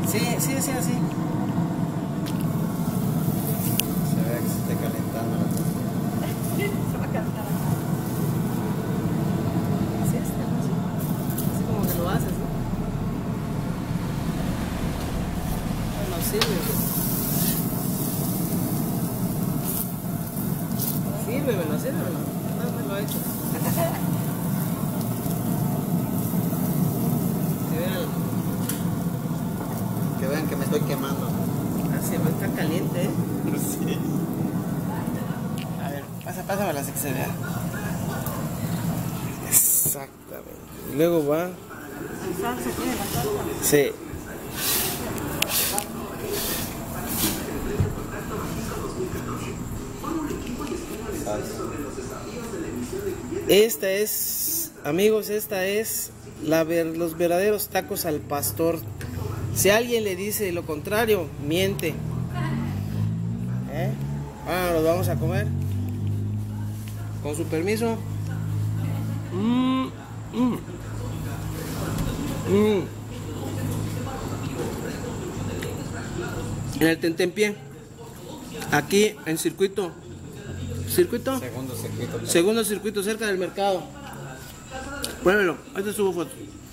Sí, sí, sí, así. Se ve que se está calentando la cosa. Se va a calentar acá. Así es, así como que lo haces, ¿no? Bueno, sirve. Sírvemelo, sírvemelo. No me lo he hecho. Que vean que me estoy quemando. Así está caliente, ¿eh? Sí. A ver, pásamela así que se vea. Exactamente. Y luego va. La salsa, ¿tiene la salsa? Sí. Esta es, amigos, esta es los verdaderos tacos al pastor. Si alguien le dice lo contrario, miente. Ahora los vamos a comer. Con su permiso. En el tentempié. Aquí en circuito. ¿Circuito? Segundo circuito. Segundo circuito, cerca del mercado. Pruébelo, ahí te subo fotos.